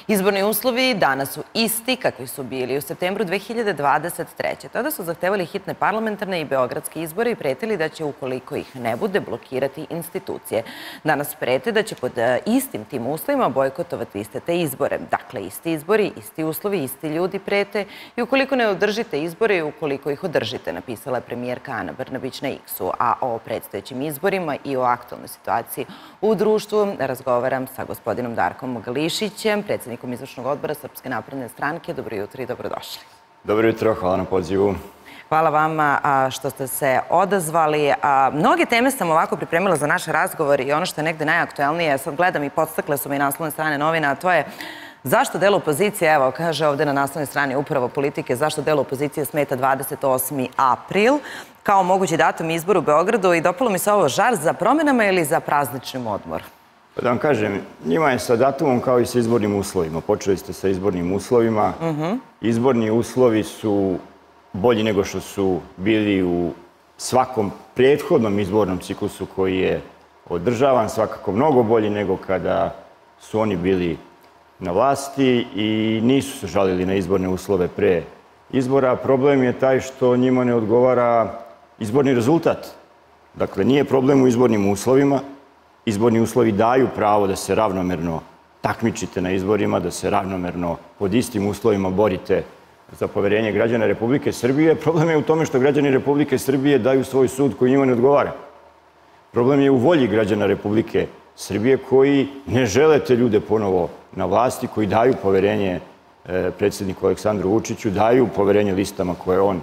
Izborni uslovi danas su isti kakvi su bili u septembru 2023. Tada su zahtevali hitne parlamentarne i beogradske izbore i pretili da će, ukoliko ih ne bude, blokirati institucije. Danas prete da će pod istim tim uslovima bojkotovati iste te izbore. Dakle, isti izbori, isti uslovi, isti ljudi prete i ukoliko ne održite izbore i ukoliko ih održite, napisala je premijerka Ana Brnabić na X-u. A o predstojećim izborima i o aktualnoj situaciji u društvu razgovaram sa gospodinom Darkom Gališićem, predsjednikom izvršnog odbora Srpske napredne stranke. Dobro jutro i dobrodošli. Dobro jutro, hvala na pozivu. Hvala vama što ste se odazvali. Mnoge teme sam ovako pripremila za naš razgovor i ono što je negde najaktuelnije, sad gledam i podstakle su mi naslovne strane novina, a to je zašto delu opozicije, evo kaže ovde na naslovnoj strani upravo Politike, zašto delu opozicije smeta 28. april kao mogući datum izbora u Beogradu i dopalo mi se ovo žar za promenama ili za prazničnim odmorom? Da vam kažem, njima je sa datumom kao i sa izbornim uslovima. Počeli ste sa izbornim uslovima. Izborni uslovi su bolji nego što su bili u svakom prethodnom izbornom ciklusu koji je održavan, svakako mnogo bolji nego kada su oni bili na vlasti i nisu se žalili na izborne uslove pre izbora. Problem je taj što njima ne odgovara izborni rezultat. Dakle, nije problem u izbornim uslovima. Izborni uslovi daju pravo da se ravnomerno takmičite na izborima, da se ravnomerno pod istim uslovima borite za poverenje građana Republike Srbije. Problem je u tome što građani Republike Srbije daju svoj sud koji njima ne odgovara. Problem je u volji građana Republike Srbije koji ne žele te ljude ponovo na vlasti, koji daju poverenje predsjedniku Aleksandru Vučiću, daju poverenje listama koje on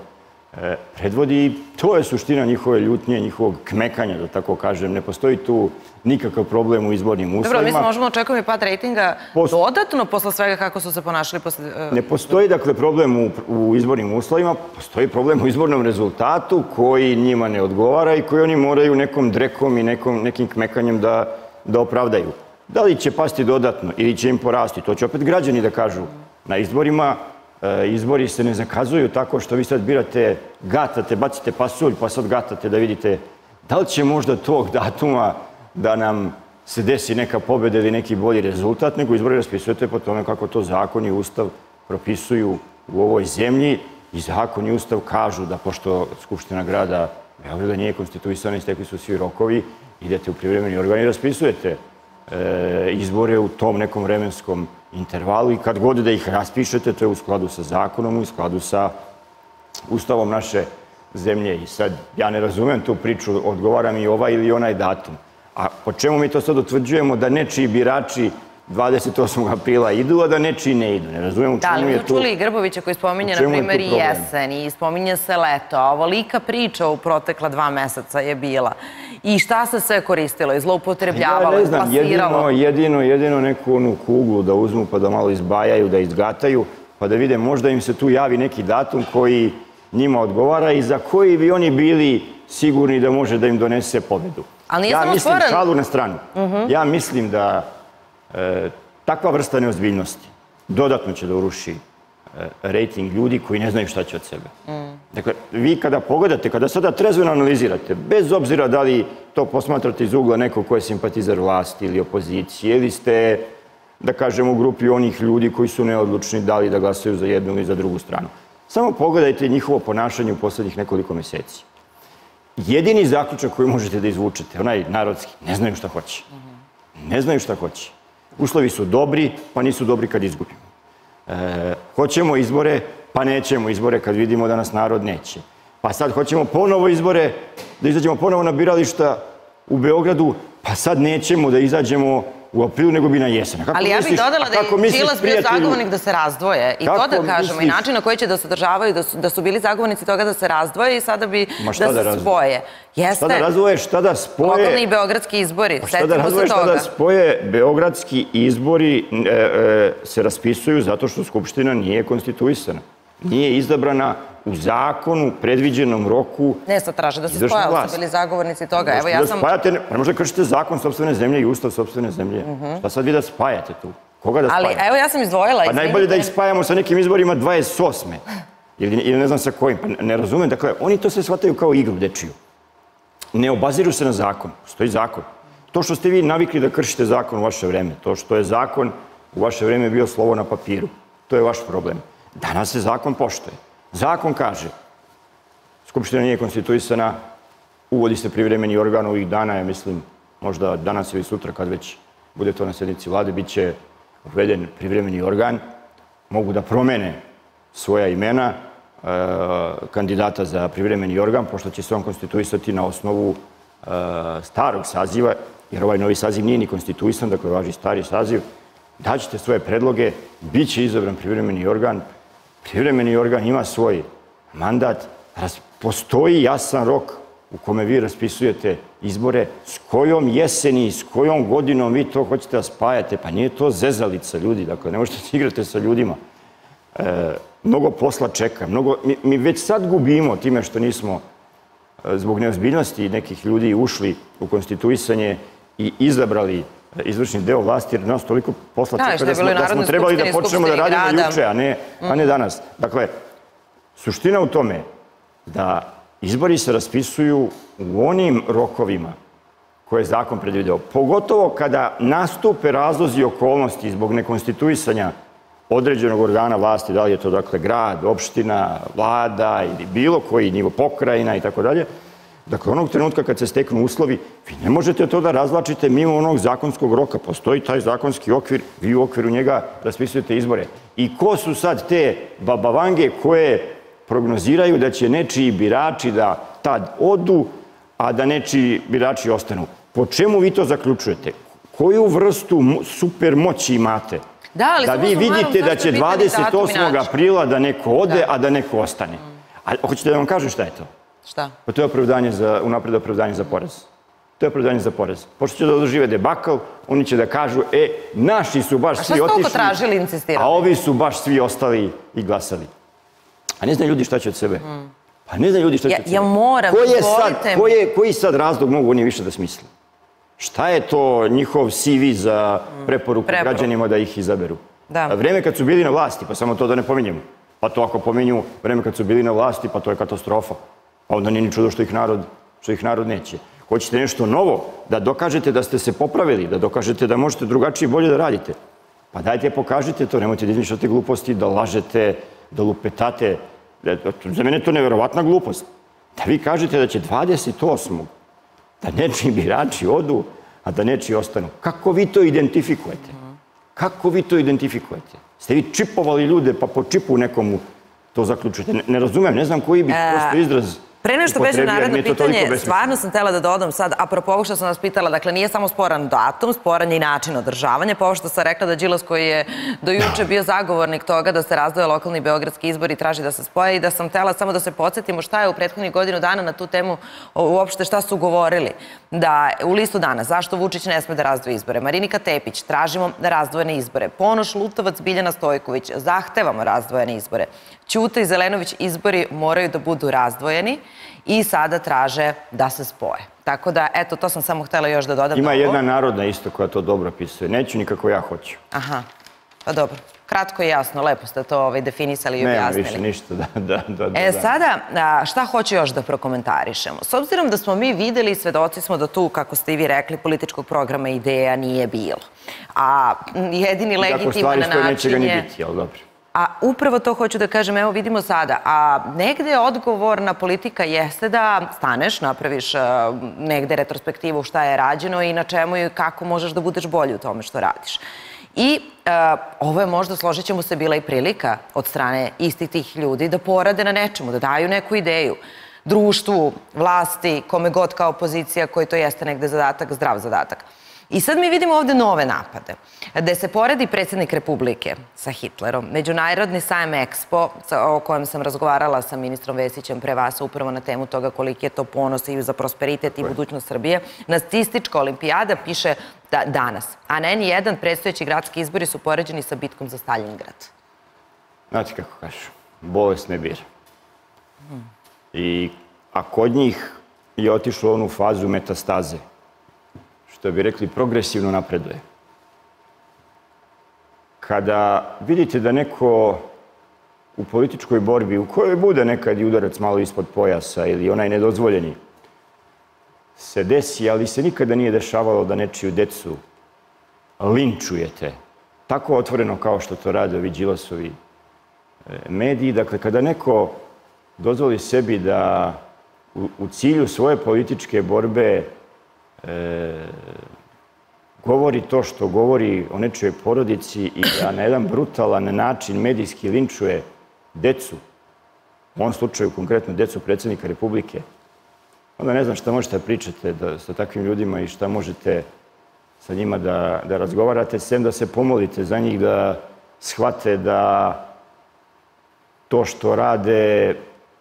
predvodi i to je suština njihove ljutnje, njihovog kmekanja, da tako kažem. Ne postoji tu nikakav problem u izbornim uslovima. Dobro, mi se možemo očekati pad rejtinga dodatno posle svega kako su se ponašali posle... Ne postoji, dakle, problem u izbornim uslovima, postoji problem u izbornom rezultatu koji njima ne odgovara i koji oni moraju nekom drekom i nekim kmekanjem da opravdaju. Da li će pasti dodatno ili će im porasti, to će opet građani da kažu na izborima. Izbori se ne zakazuju tako što vi sad birate, gatate, bacite pasulj, pa sad gatate da vidite da li će možda tog datuma da nam se desi neka pobjeda ili neki bolji rezultat, nego izbori raspisujete po tome kako to zakon i ustav propisuju u ovoj zemlji i zakon i ustav kažu da pošto Skupština grada Beograda nije konstituisana i stekli su svi rokovi, idete u privremeni organ i raspisujete izbore u tom nekom vremenskom intervalu i kad god da ih raspišete, to je u skladu sa zakonom, u skladu sa ustavom naše zemlje. I sad, ja ne razumem tu priču, odgovaram i ovaj ili onaj datum. A po čemu mi to sad utvrđujemo da nečiji birači 28. aprila idu, a da nečiji ne idu? Ne razumem u čemu je tu... Da, ali mi čuli i Grbovića koji spominje, na primjer, i jesen i spominje se leto. A ovolika priča u protekla 2 meseca je bila. I šta se sve koristilo i zloupotrebljavalo i plasiralo? Jedino neku onu kuglu da uzmu pa da malo izbajaju, da izgataju, pa da vide možda im se tu javi neki datum koji njima odgovara i za koji bi oni bili sigurni da može da im donese pobjedu. Ja mislim, šalu na stranu, ja mislim da takva vrsta neozbiljnosti dodatno će da uruši rejting ljudi koji ne znaju šta će od sebe. Dakle, vi kada pogledate, kada sada trezveno analizirate, bez obzira da li to posmatrate iz ugla nekog ko je simpatizer vlasti ili opozicije, ili ste, da kažem, u grupi onih ljudi koji su neodlučni da li da glasaju za jednu ili za drugu stranu. Samo pogledajte njihovo ponašanje u poslednjih nekoliko meseci. Jedini zaključak koji možete da izvučete, onaj narodski, ne znaju šta hoće. Ne znaju šta hoće. Uslovi su dobri, pa nisu dobri kad izgubimo. Hoćemo izbore, pa nećemo izbore kad vidimo da nas narod neće. Pa sad hoćemo ponovo izbore, da izađemo ponovo na birališta u Beogradu, pa sad nećemo da izađemo u aprilu, nego bi na jesen. Ali ja bih dodala da je Đilas bio zagovornik da se razdvoje. I to da kažemo, i način na koji će da se održavaju, da su bili zagovornici toga da se razdvoje i sada bi da se spoje. Šta da razdvoje, šta da spoje... Lokalni i beogradski izbori, setimo se toga. Šta da razdvoje, šta da spoje, beogradski izbori se raspisuju zato što Skupština nije konstituisana. Nije izabrana u zakonu, predviđenom roku. Ne, sad traže da se spoje, ali su bili zagovornici toga. Evo, ja sam... Ne možda kršite zakon sopstvene zemlje i ustav sopstvene zemlje. Šta sad vi da spajate tu? Koga da spajate? Ali, evo, ja sam izdvojila... Pa najbolje da ih spajamo sa nekim izborima 28. Ili ne znam sa kojim. Pa ne razumem. Dakle, oni to sve shvataju kao igru dečiju. Ne obaziru se na zakon. Stoji zakon. To što ste vi navikli da kršite zakon u vaše vreme, to što je zakon U vaše vreme je bio slovo na papiru. To je vaš problem. Danas se zakon poštuje. Zakon kaže, Skupština nije konstituisana, uvodi se privremeni organ ovih dana, ja mislim, možda danas ili sutra kad već bude to na sjednici vlade, bit će uveden privremeni organ, mogu da promene svoja imena kandidata za privremeni organ, pošto će se on konstituisati na osnovu starog saziva, jer ovaj novi saziv nije ni konstituisan, dakle važi stari saziv. Daćete svoje predloge, bit će izabran privremeni organ. Privremeni organ ima svoj mandat, postoji jasan rok u kome vi raspisujete izbore, s kojom jeseni, s kojom godinom vi to hoćete da spajate, pa nije to zezalica ljudi, dakle ne možete da igrate sa ljudima. Mnogo posla čeka, mi već sad gubimo time što nismo zbog neozbiljnosti nekih ljudi ušli u konstituisanje i izabrali izvršni deo vlasti, jer nas toliko posla čeka da smo trebali da počnemo da radimo juče, a ne danas. Dakle, suština u tome da izbori se raspisuju u onim rokovima koje je zakon predvideo. Pogotovo kada nastupe razlozi i okolnosti zbog nekonstituisanja određenog organa vlasti, da li je to dakle grad, opština, vlada ili bilo koji nivo, pokrajina i tako dalje. Dakle, onog trenutka kad se steknu uslovi, vi ne možete to da razvlačite mimo onog zakonskog roka. Postoji taj zakonski okvir, vi u okviru njega raspisujete izbore. I ko su sad te babavange koje prognoziraju da će nečiji birači da tad odu, a da nečiji birači ostanu? Po čemu vi to zaključujete? Koju vrstu super moći imate? Da vi vidite da će 28. aprila da neko ode, a da neko ostane. A hoćete da vam kažem šta je to? Šta? Pa to je unapred opravdanje za porez. To je opravdanje za porez. Pošto će da dožive debakl, oni će da kažu, naši su baš svi otišli, a šta ste oko tražili, insistirali? A ovi su baš svi ostali i glasali. A ne znaju ljudi šta će od sebe. Pa ne znaju ljudi šta će od sebe. Ja moram, izvolite mi. Koji sad razlog mogu oni više da smisle? Šta je to njihov CV za preporuku građanima da ih izaberu? Vreme kad su bili na vlasti, pa samo to da ne pominjemo. Pa to ako pominju vreme kad su bili na vlasti, pa to je katastrofa. Pa onda nije ni čudo što ih narod neće. Hoćete nešto novo, da dokažete da ste se popravili, da dokažete da možete drugačije i bolje da radite. Pa dajte, pokažite to, nemojte da izmišljate gluposti, da lažete, da lupetate. Za mene je to neverovatna glupost. Da vi kažete da će 28. da nečiji birači odu, a da nečiji ostanu. Kako vi to identifikujete? Kako vi to identifikujete? Ste vi čipovali ljude pa po čipu nekomu to zaključujete? Ne razumem, ne znam koji bi prosto izraz. Pre nešto beže naredno pitanje, stvarno sam htjela da dodam sad, apropo ovo što sam vas pitala, dakle nije samo sporan datum, sporan je i način održavanja, pa ovo što sam rekla da Đilas koji je do juče bio zagovornik toga da se razdvoje lokalni beogradski izbori i traži da se spoje i da sam htjela samo da se podsjetimo šta je u prethodnih godinu dana na tu temu, uopšte šta su govorili. Da u listu Danas, zašto Vučić ne sme da razdvoje izbore? Marinika Tepić, tražimo razdvojene izbore. Ponoš Lutovac, Biljana Stojković, zahtevamo razdvojene izbore. Ćuta i Zelenović, izbori moraju da budu razdvojeni i sada traže da se spoje. Tako da, eto, to sam samo htjela još da dodam. Ima jedna narodna isto koja to dobro opisuje. Neću ni kako ja hoću. Aha, pa dobro. Kratko i jasno, lepo ste to definisali i objasnili. Nema više ništa, da. Sada, šta hoću još da prokomentarišemo? S obzirom da smo mi videli i svedoci smo da tu, kako ste i vi rekli, političkog programa ideja nije bilo. A jedini legitiman način je... Tako stvari stoje, neće ga ni biti, jel dobro? A upravo to hoću da kažem, evo vidimo sada, a negde odgovorna politika jeste da staneš, napraviš negde retrospektivu šta je rađeno i na čemu i kako možeš da budeš bolji u tome što radiš. I ovo je možda, složit ćemo se, bila i prilika od strane istih tih ljudi da porade na nečemu, da daju neku ideju društvu, vlasti, kome god kao opozicija koji to jeste negde zadatak, zdrav zadatak. I sad mi vidimo ovde nove napade, gde se poredi predsjednik Republike sa Hitlerom, Međunarodni sajam Expo, o kojem sam razgovarala sa ministrom Vesićem pre vas, upravo na temu toga koliki je to ponos i za prosperitet i budućnost Srbije, nacistička olimpijada, piše Danas, a na N1 predstojeći gradski izbori su poređeni sa bitkom za Stalingrad. Znate kako kažu, bolest ne bira. A kod njih je otišlo u onu fazu metastaze, što bi rekli, progresivno napreduje. Kada vidite da neko u političkoj borbi, u kojoj bude nekad i udarac malo ispod pojasa ili onaj nedozvoljeni, se desi, ali se nikada nije dešavalo da nečiju decu linčujete tako otvoreno kao što to rade ovi Đilasovi mediji. Dakle, kada neko dozvoli sebi da u cilju svoje političke borbe govori to što govori o nečijoj porodici i da na jedan brutalan način medijski linčuje decu, u ovom slučaju konkretno decu predsjednika Republike, onda ne znam šta možete da pričate sa takvim ljudima i šta možete sa njima da razgovarate, sem da se pomolite za njih, da shvate da to što rade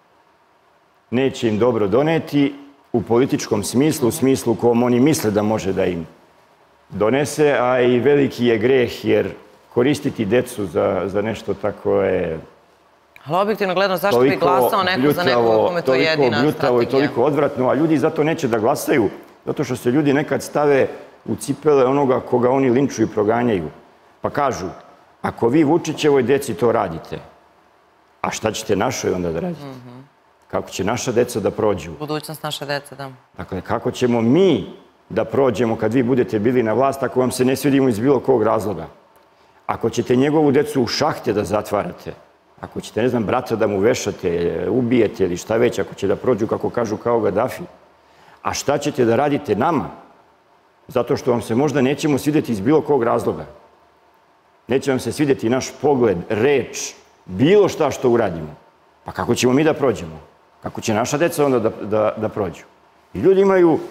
neće im dobro doneti u političkom smislu, u smislu kom oni misle da može da im donese, a i veliki je greh, jer koristiti decu za nešto tako je... Ali objektivno gledano, zašto bi glasao neko za nekog kome to je jedina strategija? Toliko bljutavo i toliko odvratno, a ljudi zato neće da glasaju, zato što se ljudi nekad stave u cipele onoga koga oni linčuju i proganjaju. Pa kažu, ako vi Vučićevoj deci to radite, a šta ćete našoj onda da radite? Kako će naša deca da prođu? Budućnost naše dece, da. Dakle, kako ćemo mi da prođemo kad vi budete bili na vlast, ako vam se ne svidimo iz bilo kog razloga? Ako ćete njegovu decu u šahte da zatvarate, ako ćete, ne znam, brata da mu vešate, ubijete ili šta već, ako će da prođu, kako kažu, kao Gaddafi, a šta ćete da radite nama? Zato što vam se možda nećemo svidjeti iz bilo kog razloga. Neće vam se svidjeti naš pogled, reč, bilo šta što uradimo. Pa kako ćemo mi da prođemo? Kako će naša deca onda da prođu? I ljudi imaju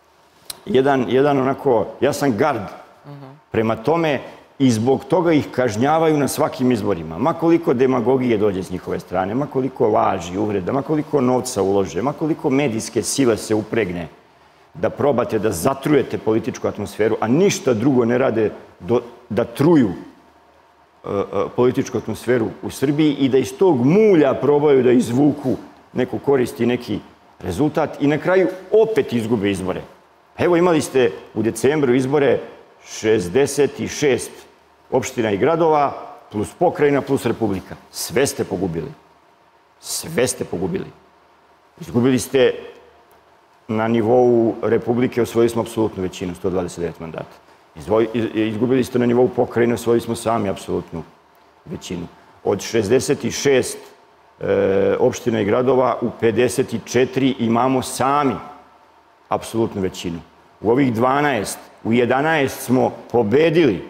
jedan onako jasan gard prema tome i zbog toga ih kažnjavaju na svakim izborima. Ma koliko demagogije dođe s njihove strane, ma koliko laži, uvreda, ma koliko novca ulože, ma koliko medijske sile se upregne da probate da zatrujete političku atmosferu, a ništa drugo ne rade da truju političku atmosferu u Srbiji i da iz tog mulja probaju da izvuku neku korist i neki rezultat i na kraju opet izgube izbore. Evo, imali ste u decembru izbore 66 opština i gradova, plus pokrajina, plus republika. Sve ste pogubili. Sve ste pogubili. Izgubili ste na nivou republike, osvojili smo apsolutnu većinu, 129 mandata. Izgubili ste na nivou pokrajine, osvojili smo sami apsolutnu većinu. Od 66 opština i gradova u 54 imamo sami apsolutnu većinu. U ovih 12, u 11 smo pobedili.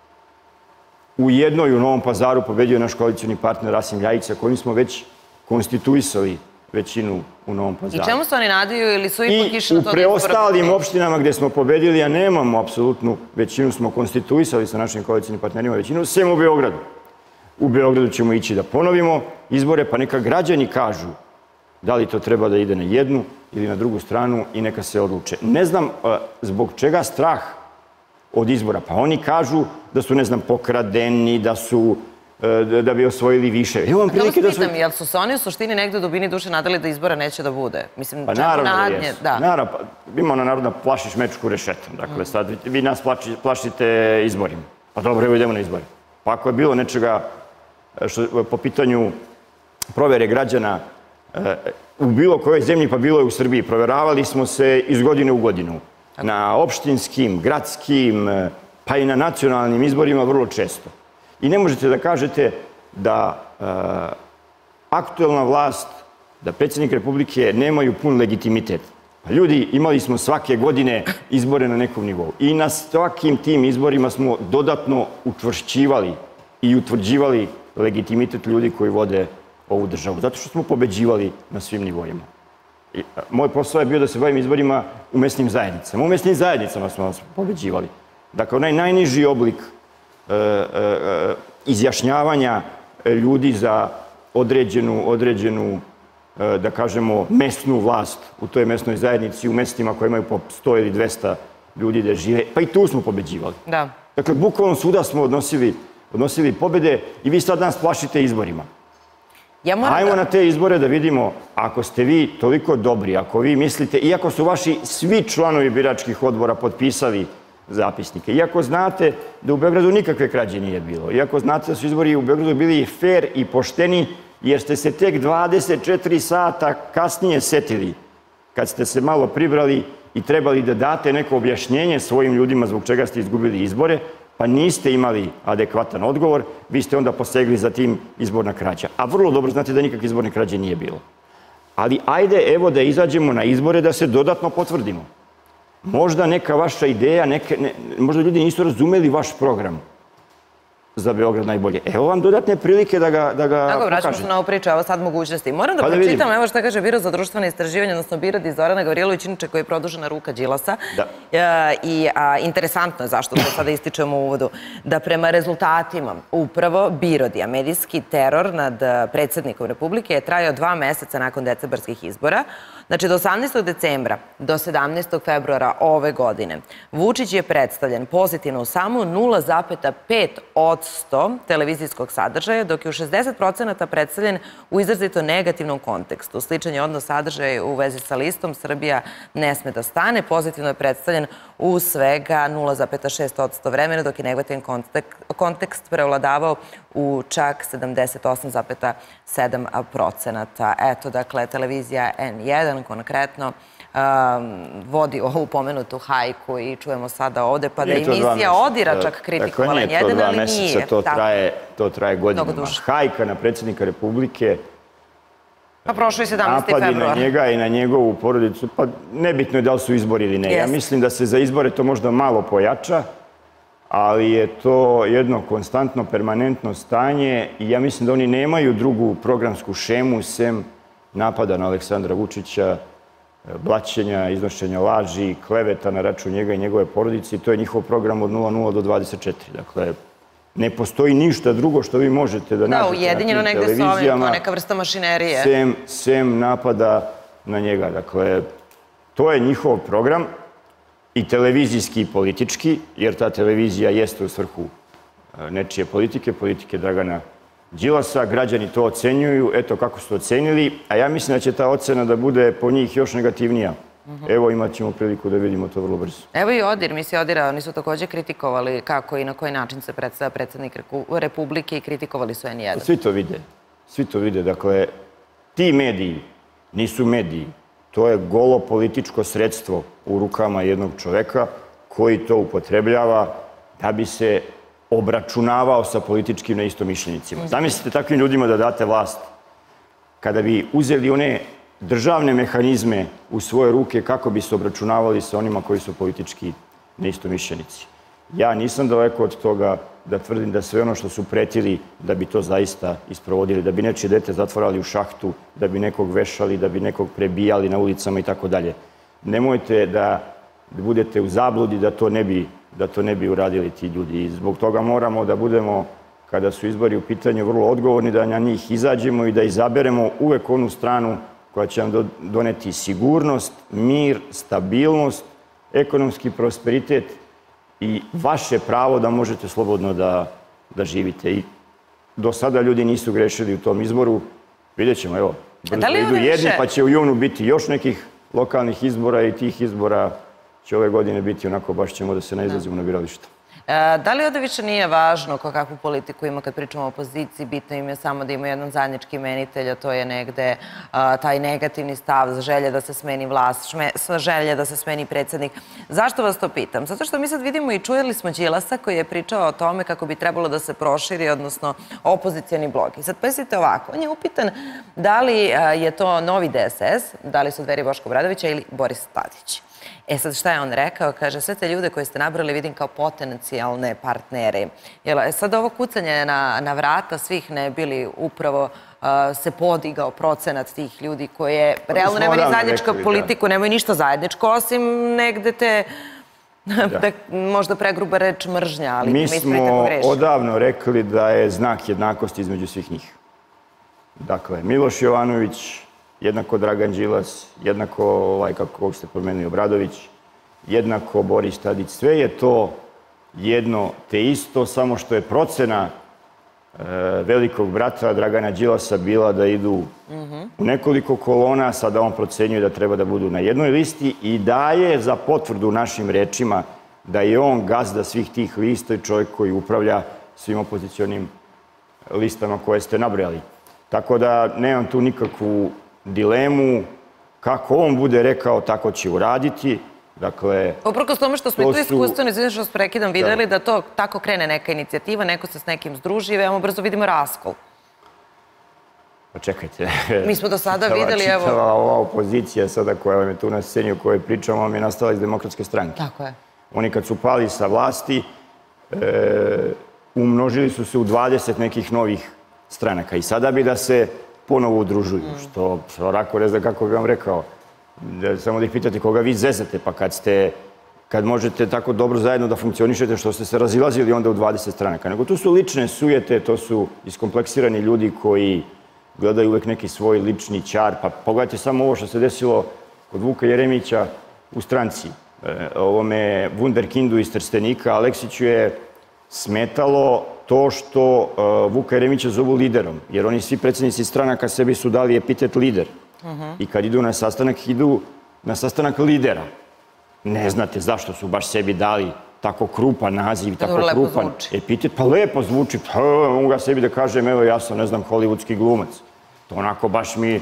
U jednoj u Novom Pazaru pobedio naš koalicioni partner Rasim Ljajić, sa kojim smo već konstituisali većinu u Novom Pazaru. I čemu se oni nadaju ili su ipak išli na to da izbora? I u preostalim opštinama gde smo pobedili, a nemamo apsolutnu većinu, smo konstituisali sa našim koalicijnim partnerima većinu, sem u Beogradu. U Beogradu ćemo ići da ponovimo izbore, pa neka građani kažu da li to treba da ide na jednu ili na drugu stranu i neka se odluče. Ne znam zbog čega strah od izbora. Pa oni kažu da su, ne znam, pokradeni, da bi osvojili više. Evo vam prilike da su... Jel su se oni u suštini negde u dubini duše nadali da izbora neće da bude? Pa naravno da jesu. Naravno, ima ona narodna plašiš mečku rešetom. Dakle, sad vi nas plašite izborima. Pa dobro, evo idemo na izbore. Pa ako je bilo nečega po pitanju provere građana u bilo kojoj zemlji, pa bilo je u Srbiji, proveravali smo se iz godine u godinu. Na opštinskim, gradskim, pa i na nacionalnim izborima vrlo često. I ne možete da kažete da aktuelna vlast, da predsjednik Republike nemaju pun legitimitet. Pa ljudi, imali smo svake godine izbore na nekom nivou. I na svakim tim izborima smo dodatno učvršćivali i utvrđivali legitimitet ljudi koji vode ovu državu. Zato što smo pobeđivali na svim nivoima. Moj posao je bio da se bavim izborima u mesnim zajednicama. U mesnim zajednicama smo pobeđivali. Dakle, onaj najniži oblik izjašnjavanja ljudi za određenu, da kažemo, mesnu vlast u toj mesnoj zajednici, u mestima koje imaju po 100 ili 200 ljudi da žive. Pa i tu smo pobeđivali. Dakle, bukvalno svuda smo odnosili pobede i vi sad nas plašite izborima. Hajmo na te izbore da vidimo, ako ste vi toliko dobri, ako vi mislite, iako su vaši svi članovi biračkih odbora potpisali zapisnike, iako znate da u Beogradu nikakve krađe nije bilo, iako znate da su izbori u Beogradu bili fair i pošteni, jer ste se tek 24 sata kasnije setili, kad ste se malo pribrali i trebali da date neko objašnjenje svojim ljudima zbog čega ste izgubili izbore, pa niste imali adekvatan odgovor, vi ste onda posegli za tim izborna krađa. A vrlo dobro znate da nikakve izborne krađe nije bilo. Ali ajde, evo da izađemo na izbore da se dodatno potvrdimo. Možda neka vaša ideja, možda ljudi nisu razumeli vaš program za Beograd najbolje. Evo vam dodatne prilike da ga pokažete. Tako, vraćamo se na ovu priču, evo sad mogućnosti. Moram da pročitam, evo što kaže Biro za društvene istraživanje, odnosno Biro di Zorana Gavrilović, inače koji je produžena ruka Đilasa. I interesantno je zašto to sada ističemo u uvodu, da prema rezultatima upravo Birodija, medijski teror nad predsjednikom Republike je trajao 2 meseca nakon decembarskih izbora. Znači, do 18. decembra do 17. februara ove godine Vučić je predstavljen pozitivno u samo 0,5% televizijskog sadržaja, dok je u 60% predstavljen u izrazito negativnom kontekstu. Sličan je odnos sadržaja u vezi sa listom Srbija ne sme da stane. Pozitivno je predstavljen u svega 0,6% vremena, dok je negativan kontekst prevladavao u čak 78,7%. Eto, dakle, televizija N1 konkretno vodi ovu pomenutu hajku i čujemo sada ovde, pa da je emisija Odira čak kritikovala jedan, ali nije. To traje godinama. Hajka na predsjednika Republike, pa prošlo je 17. februar. Napadi na njega i na njegovu porodicu, pa nebitno je da li su izbori ili ne. Ja mislim da se za izbore to možda malo pojača, ali je to jedno konstantno, permanentno stanje i ja mislim da oni nemaju drugu programsku šemu sem napada na Aleksandra Vučića, blaćenja, iznošenja laži, kleveta na račun njega i njegove porodice i to je njihov program od 00 do 24. Dakle, ne postoji ništa drugo što vi možete da nađete na tim televizijama, neka vrsta mašinerije. Sem napada na njega. Dakle, to je njihov program i televizijski i politički, jer ta televizija jeste u svrhu nečije politike Dragana Đilasa. Građani to ocenjuju, eto kako su to ocenili, a ja mislim da će ta ocena da bude po njih još negativnija. Evo, imat ćemo priliku da vidimo to vrlo brzo. Evo i Odir, misli Odira, oni su također kritikovali kako i na koji način se predstavlja predsjednik Republike i kritikovali su N1. Svi to vide. Dakle, ti mediji nisu mediji. To je golo političko sredstvo u rukama jednog čoveka koji to upotrebljava da bi se obračunavao sa političkim neistomišljenicima. Zamislite takvim ljudima da date vlast. Kada bi uzeli one državne mehanizme u svoje ruke kako bi se obračunavali sa onima koji su politički neistomišljenici. Ja nisam daleko od toga da tvrdim da sve ono što su pretili da bi to zaista isprovodili, da bi nečije dete zatvorali u šahtu, da bi nekog vešali, da bi nekog prebijali na ulicama i tako dalje. Nemojte da budete u zabludi da to ne bi uradili ti ljudi. I zbog toga moramo da budemo, kada su izbori u pitanju, vrlo odgovorni, da na njih izađemo i da izaberemo uvek onu stranu koja će nam doneti sigurnost, mir, stabilnost, ekonomski prosperitet i vaše pravo da možete slobodno da živite. I do sada ljudi nisu grešili u tom izboru. Vidjet ćemo, evo, brzo idu jedni, pa će u junu biti još nekih lokalnih izbora i tih izbora će ove godine biti onako, baš ćemo da se ne izlazimo na birališta. Da li ovdje više nije važno kakvu politiku ima kad pričamo o opoziciji? Bitno im je samo da ima jedan zajednički imenitelj, a to je negde taj negativni stav, želje da se smeni vlast, želje da se smeni predsjednik. Zašto vas to pitam? Zato što mi sad vidimo i čujeli smo Đilasa koji je pričao o tome kako bi trebalo da se proširi, odnosno opozicijani blok. I sad mislite ovako, on je upitan da li je to novi DSS, da li su Dveri Boška Obradovića ili Boris Tadić. E sad šta je on rekao? Kaže, sve te ljude koje ste nabrali vidim kao potencijalne partnere. Sad ovo kucanje na vrata svih ne bili upravo se podigao procenat tih ljudi koje realno nemaju ni zajedničku politiku, nemaju ništa zajedničko, osim negde te možda pregruba reč mržnja, ali mi smo odavno rekli da je znak jednakosti između svih njih. Dakle, Miloš Jovanović, jednako Dragan Đilas, jednako, kako ste pomenuli, Obradović, jednako Boris Tadić. Sve je to jedno te isto, samo što je procena velikog brata Dragana Đilasa bila da idu u nekoliko kolona, sada on procenjuje da treba da budu na jednoj listi i daje za potvrdu našim rečima da je on gazda svih tih lista i čovjek koji upravlja svim opozicionim listama koje ste nabrojali. Tako da nemam tu nikakvu dilemu, kako on bude rekao, tako će uraditi. Dakle... Uprkos tome što smo i tu iskustveno, izvijem što s prekidom videli da to tako krene neka inicijativa, neko se s nekim združi i veoma brzo vidimo raskol. Pa čekajte. Mi smo do sada videli, evo... Čitava ova opozicija sada koja vam je tu na sceni o kojoj pričamo, vam je nastala iz Demokratske stranke. Tako je. Oni kad su pali sa vlasti, umnožili su se u 20 nekih novih stranaka i sada bi da se ponovo udružuju, što orako ne znam kako bi vam rekao. Samo da ih pitate koga vi zezate, pa kad možete tako dobro zajedno da funkcionišete, što ste se razilazili onda u 20 stranaka. Nego tu su lične sujete, to su iskompleksirani ljudi koji gledaju uvek neki svoj lični ćar. Pa pogledajte samo ovo što se desilo kod Vuka Jeremića u stranci. Ovome wunderkindu iz Trstenika, Aleksiću je smetalo to što Vuka Jeremića zovu liderom. Jer oni svi predsjednici stranaka sebi su dali epitet lider. I kad idu na sastanak lidera. Ne znate zašto su baš sebi dali tako krupan naziv, tako krupan epitet. Pa lepo zvuči, pa mogu ga sebi da kažem, evo ja sam, ne znam, hollywoodski glumac. To onako baš mi,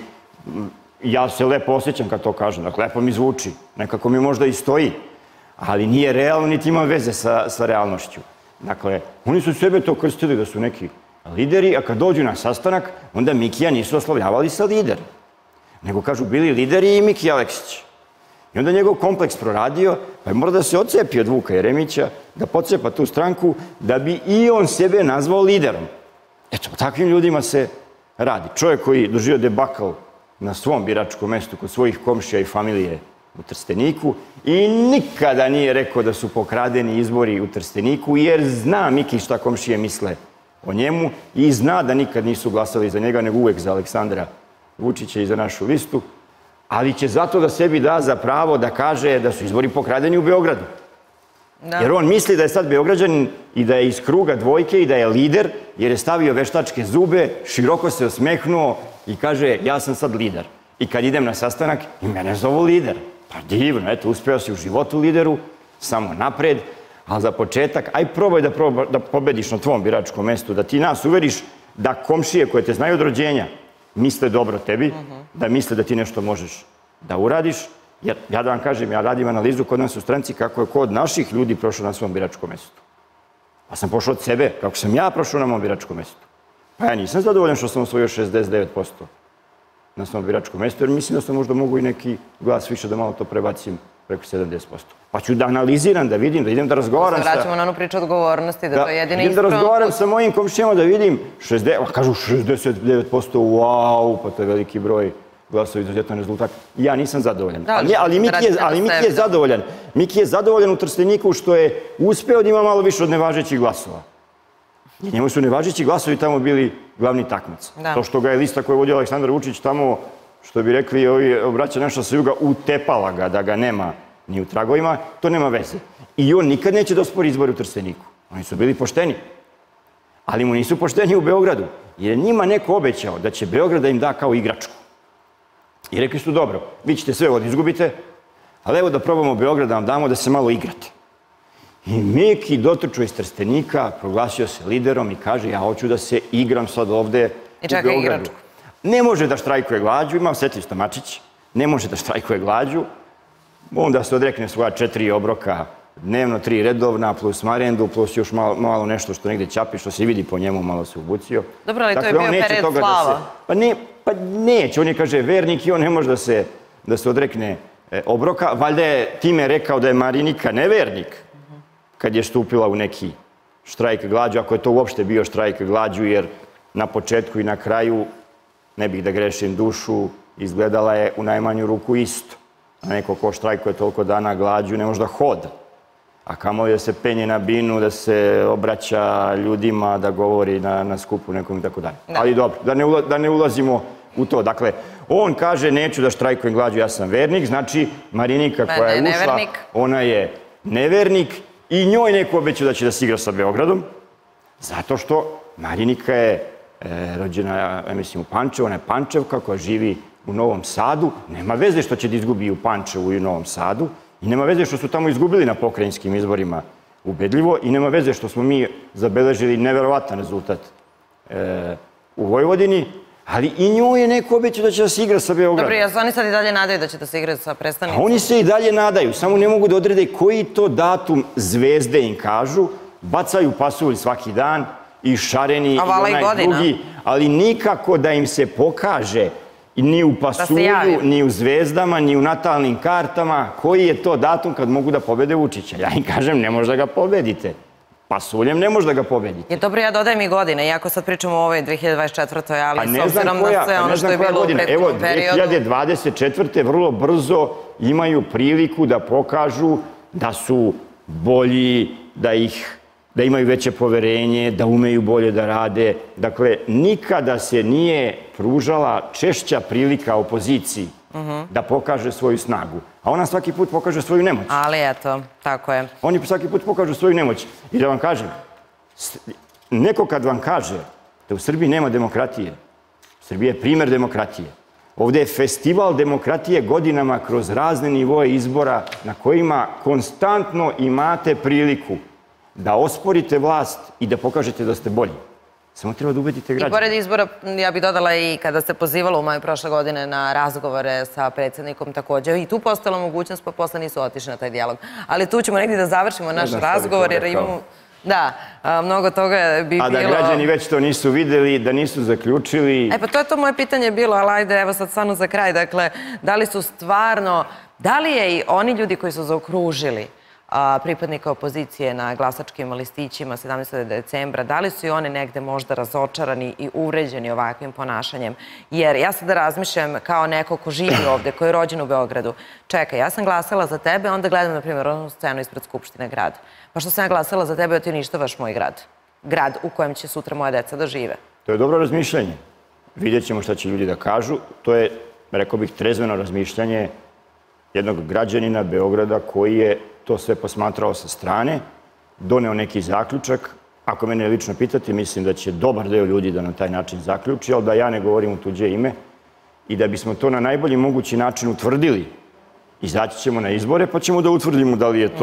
ja se lepo osjećam kad to kažem, dakle lepo mi zvuči, nekako mi možda i stoji, ali nije realno, niti ima veze sa realnošću. Dakle, oni su sebe to krstili da su neki lideri, a kad dođu na sastanak, onda Mikija nisu oslovljavali sa lider. Nego kažu, bili lideri i Miki Aleksić. I onda njegov kompleks proradio, pa je mora da se odcepi od Vuka Jeremića, da podcepa tu stranku, da bi i on sebe nazvao liderom. Eto, o takvim ljudima se radi. Čovjek koji doživio debakl na svom biračkom mestu, kod svojih komšija i familije u Trsteniku i nikada nije rekao da su pokradeni izbori u Trsteniku, jer zna Miki šta komšije misle o njemu i zna da nikad nisu glasali za njega, nego uvek za Aleksandra Vučića i za našu listu, ali će zato da sebi da za pravo da kaže da su izbori pokradeni u Beogradu. Jer on misli da je sad Beograđanin i da je iz kruga dvojke i da je lider, jer je stavio veštačke zube, široko se osmehnuo i kaže ja sam sad lider. I kad idem na sastanak, i mene zovu lider. Pa divno, eto, uspeo si u životu lideru, samo napred, ali za početak, aj probaj da pobediš na tvom biračkom mestu, da ti nas uveriš da komšije koje te znaju od rođenja misle dobro tebi, da misle da ti nešto možeš da uradiš. Jer, ja da vam kažem, ja radim analizu kod nas u stranci kako je kod naših ljudi prošao na svom biračkom mestu. Pa sam pošao od sebe, kako sam ja prošao na mom biračkom mestu. Pa ja nisam zadovoljan što sam osvojio 69% na svom biračkom mestu, jer mislim da sam možda mogu i neki glas više da malo to prebacim preko 70%. Pa ću da analiziram, da vidim, da idem da razgovaram sa... Vraćamo na onu priču odgovornosti, da to je jedina ispravno... Da razgovaram sa mojim komšijama, da vidim, kažu 69%, wow, pa to je veliki broj glasova, izuzetan rezultat. Ja nisam zadovoljan. Ali Miki je zadovoljan. Miki je zadovoljan u Trsteniku što je uspeo da ima malo više od nevažećih glasova. I njemu su nevažeći glasovi tamo bili glavni takmac. To što ga je lista koju je vodio Aleksandar Vučić tamo, što bi rekli obraća naša sa juga, utepala ga da ga nema ni u tragovima, to nema veze. I on nikad neće da ospori izbore u Trsteniku. Oni su bili pošteni. Ali mu nisu pošteni u Beogradu. Jer je njima neko obećao da će Beograd da im da kao igračku. I rekli su, dobro, vi ćete sve ovdje izgubite, ali evo da probamo Beograd da vam damo da se malo igrate. I Miki dotrčao iz Trstenika, proglasio se liderom i kaže, ja hoću da se igram sad ovde u Beogradu. Ne može da štrajkuje glađu, ima Osjetljiv Stomačić, ne može da štrajkuje glađu, onda se odrekne svoja 4 obroka, dnevno 3 redovna, plus marendu, plus još malo nešto što negde ćapi, što se vidi po njemu, malo se ubucio. Dobro, ali to je bio period slava. Pa neće, on je, kaže, vernik i on ne može da se odrekne obroka. Valjda je time rekao da je Marinika nevernik kad je stupila u neki štrajk glađu, ako je to uopšte bio štrajk glađu, jer na početku i na kraju, ne bih da grešim dušu, izgledala je u najmanju ruku isto. A neko ko štrajkuje toliko dana glađu ne može da hoda. A kamoli da se penje na binu, da se obraća ljudima, da govori na skupu nekom i tako dalje. Ali dobro, da ne ulazimo u to. Dakle, on kaže neću da štrajkujem glađu, ja sam vernik, znači Marinika koja je ušla, ona je nevernik i njoj neko obećao da će da se igra sa Beogradom, zato što Marinika je rođena, ja mislim, u Pančevu, ona je Pančevka koja živi u Novom Sadu, nema veze što će da izgubi u Pančevu i u Novom Sadu, i nema veze što su tamo izgubili na pokrajinskim izborima ubedljivo, i nema veze što smo mi zabeležili neverovatan rezultat u Vojvodini, Ali i njoj je neko obećao da će da se igra sa Beogradom. Dobro, jesu oni sad i dalje nadaju da će da se igraju sa predstavnicom? A oni se i dalje nadaju, samo ne mogu da odrede koji to datum zvezde im kažu, bacaju pasulj svaki dan i šareni i onaj drugi, ali nikako da im se pokaže ni u pasulju, ni u zvezdama, ni u natalnim kartama koji je to datum kad mogu da pobede Vučića. Ja im kažem, ne može da ga pobedite. Pasuljem ne može da ga pobedite. Je dobro, ja dodajem i godine, iako sad pričamo o ovoj 2024. ali s obzirom na sve ono što je bilo u prethodnom periodu. Evo, 2024. vrlo brzo imaju priliku da pokažu da su bolji, da imaju veće poverenje, da umeju bolje da rade. Dakle, nikada se nije pružala češća prilika opoziciji da pokaže svoju snagu. A ona svaki put pokaže svoju nemoć. Ali eto, tako je. Oni svaki put pokažu svoju nemoć. I da vam kažem, neko kad vam kaže da u Srbiji nema demokratije, Srbija je primer demokratije. Ovde je festival demokratije godinama kroz razne nivoe izbora na kojima konstantno imate priliku da osporite vlast i da pokažete da ste bolji. Samo treba da ubedite građane. I pored izbora, ja bih dodala i kada se pozivala u maju prošle godine na razgovore sa predsjednikom također. I tu postala mogućnost, pa posle nisu otišli na taj dijalog. Ali tu ćemo negdje da završimo naš razgovor, jer imamo... Da, mnogo toga bi bilo... A da građani već to nisu videli, da nisu zaključili... Pa to je to moje pitanje bilo, ali ajde, evo sad stvarno za kraj. Dakle, da li su stvarno... Da li je i oni ljudi koji su zaokružili pripadnika opozicije na glasačkim listićima 17. decembra, da li su i oni negde možda razočarani i uvređeni ovakvim ponašanjem? Jer ja sad razmišljam kao neko ko živi ovde, ko je rođen u Beogradu. Čekaj, ja sam glasala za tebe, onda gledam, na primjer, onu scenu ispred Skupštine grada. Pa što sam ja glasala za tebe, da ti uništavaš moj grad? Grad u kojem će sutra moja deca da žive. To je dobro razmišljanje. Vidjet ćemo šta će ljudi da kažu. To je, rekao bih, trezveno razmišljanje jednog građanina Beograda koji je to sve posmatrao sa strane, doneo neki zaključak. Ako mene lično pitate, mislim da će dobar deo ljudi da na taj način zaključi, ali da ja ne govorim u tuđe ime i da bismo to na najbolji mogući način utvrdili. Izaći ćemo na izbore, pa ćemo da utvrdimo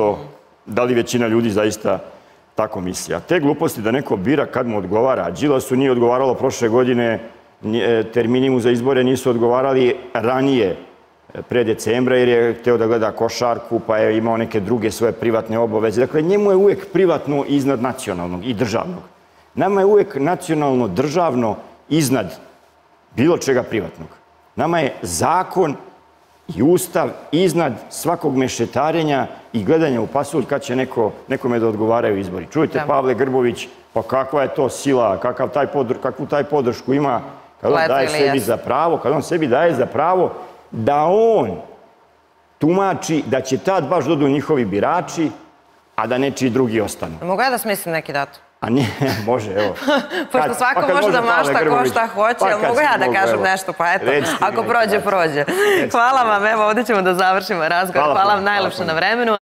da li većina ljudi zaista tako misli. A te gluposti da neko bira kad mu odgovara, Đilasu nije odgovaralo prošle godine, termini mu za izbore nisu odgovarali ranije, pre decembra, jer je hteo da gleda košarku, pa je imao neke druge svoje privatne obaveze. Dakle, njemu je uvek privatno iznad nacionalnog i državnog. Nama je uvek nacionalno, državno iznad bilo čega privatnog. Nama je zakon i ustav iznad svakog mešetarenja i gledanja u pasulj kad će nekome da odgovaraju izbori. Čujte, Pavle Grbović, pa kakva je to sila, kakvu taj podršku ima kad on daje sebi za pravo, kad on sebi daje za pravo da on tumači da će tad baš dodu njihovi birači, a da nečiji drugi ostanu. Mogu ja da smislim neki datum? A nije, može, evo. Pošto svako može da mašta ko šta hoće, ali mogu ja da kažem nešto, pa eto, ako prođe, prođe. Hvala vam, evo ovdje ćemo da završimo razgovor. Hvala vam najlepše na vremenu.